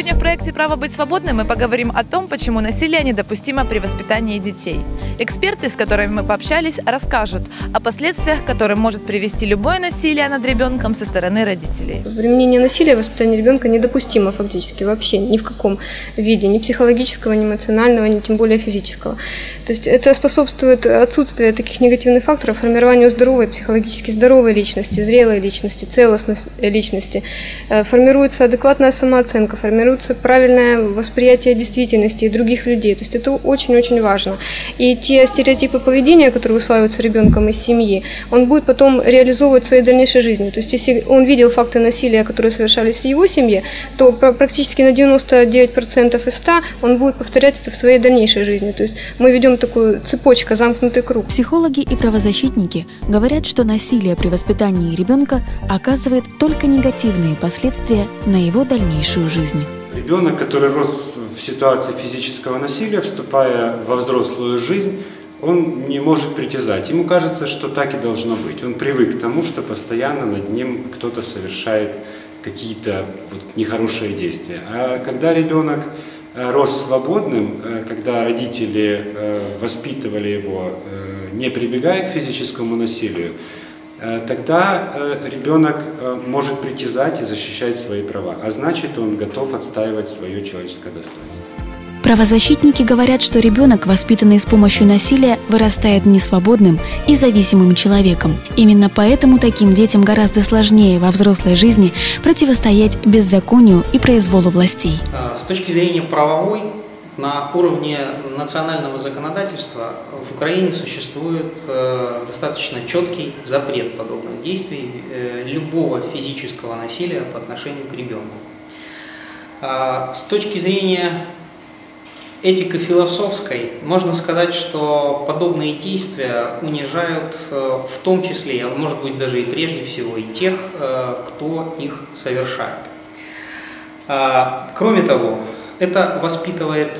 Сегодня в проекте «Право быть свободным» мы поговорим о том, почему насилие недопустимо при воспитании детей. Эксперты, с которыми мы пообщались, расскажут о последствиях, к которым может привести любое насилие над ребенком со стороны родителей. Применение насилия в воспитании ребенка недопустимо фактически вообще ни в каком виде, ни психологического, ни эмоционального, ни тем более физического. То есть это способствует отсутствию таких негативных факторов, формированию здоровой, психологически здоровой личности, зрелой личности, целостной личности. Формируется адекватная самооценка, формируется правильное восприятие действительности и других людей. То есть это очень-очень важно. И те стереотипы поведения, которые усваиваются ребенком из семьи, он будет потом реализовывать в своей дальнейшей жизни. То есть если он видел факты насилия, которые совершались в его семье, то практически на 99% из 100 он будет повторять это в своей дальнейшей жизни. То есть мы ведем такую цепочку, замкнутый круг. Психологи и правозащитники говорят, что насилие при воспитании ребенка оказывает только негативные последствия на его дальнейшую жизнь. Ребенок, который рос в ситуации физического насилия, вступая во взрослую жизнь, он не может притязать. Ему кажется, что так и должно быть. Он привык к тому, что постоянно над ним кто-то совершает какие-то нехорошие действия. А когда ребенок рос свободным, когда родители воспитывали его, не прибегая к физическому насилию, тогда ребенок может притязать и защищать свои права, а значит, он готов отстаивать свое человеческое достоинство. Правозащитники говорят, что ребенок, воспитанный с помощью насилия, вырастает несвободным и зависимым человеком. Именно поэтому таким детям гораздо сложнее во взрослой жизни противостоять беззаконию и произволу властей. С точки зрения правовой, на уровне национального законодательства в Украине существует достаточно четкий запрет подобных действий, любого физического насилия по отношению к ребенку. С точки зрения этико-философской можно сказать, что подобные действия унижают в том числе, а может быть даже и прежде всего, и тех, кто их совершает. Кроме того, это воспитывает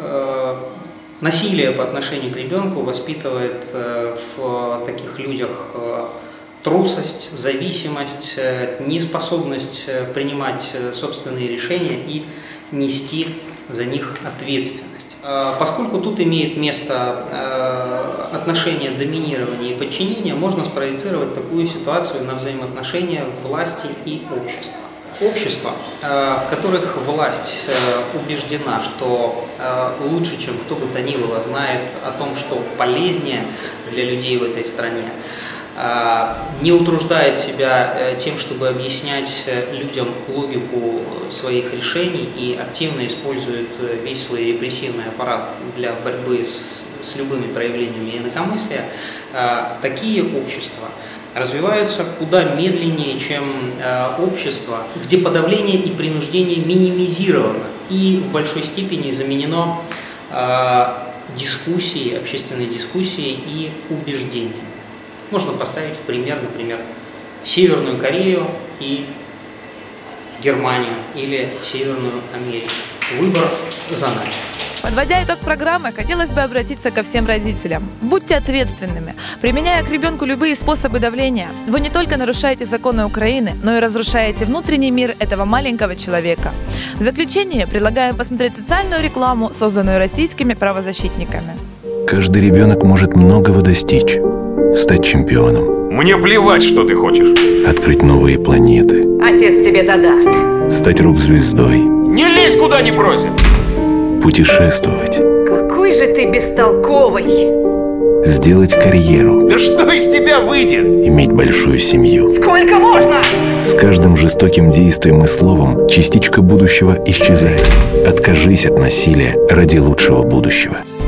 насилие по отношению к ребенку, воспитывает в таких людях трусость, зависимость, неспособность принимать собственные решения и нести за них ответственность. Поскольку тут имеет место отношение доминирования и подчинения, можно спроецировать такую ситуацию на взаимоотношения власти и общества. Общества, в которых власть убеждена, что лучше, чем кто бы то ни было, знает о том, что полезнее для людей в этой стране, не утруждает себя тем, чтобы объяснять людям логику своих решений и активно использует весь свой репрессивный аппарат для борьбы с любыми проявлениями инакомыслия, такие общества развиваются куда медленнее, чем общество, где подавление и принуждение минимизировано и в большой степени заменено дискуссией, общественной дискуссией и убеждением. Можно поставить в пример, например, Северную Корею и Германию или Северную Америку. Выбор за нами. Подводя итог программы, хотелось бы обратиться ко всем родителям. Будьте ответственными. Применяя к ребенку любые способы давления, вы не только нарушаете законы Украины, но и разрушаете внутренний мир этого маленького человека. В заключение предлагаем посмотреть социальную рекламу, созданную российскими правозащитниками. Каждый ребенок может многого достичь. Стать чемпионом. Мне плевать, что ты хочешь. Открыть новые планеты. Отец тебе задаст. Стать рок-звездой. Не лезь, куда не просят. Путешествовать. Какой же ты бестолковый. Сделать карьеру. Да что из тебя выйдет? Иметь большую семью. Сколько можно? С каждым жестоким действием и словом частичка будущего исчезает. Откажись от насилия ради лучшего будущего.